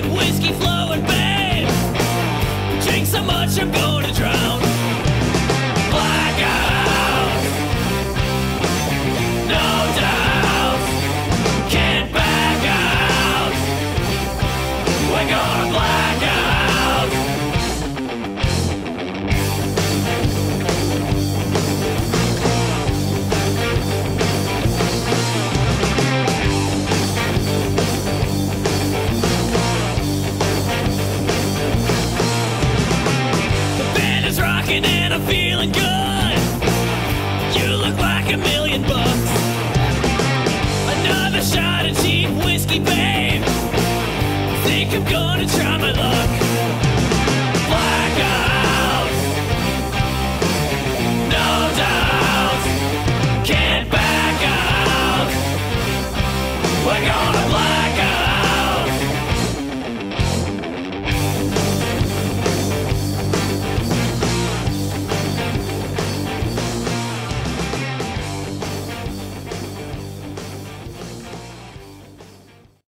cheap whiskey flowing, babe. Drink so much I'm gonna drown. Blackout, no doubt. Can't back out. We're gonna black out. The band is rocking and I'm feeling good. You look like $1,000,000. Another shot of cheap whiskey, babe. Think I'm gonna try my luck. Black eye.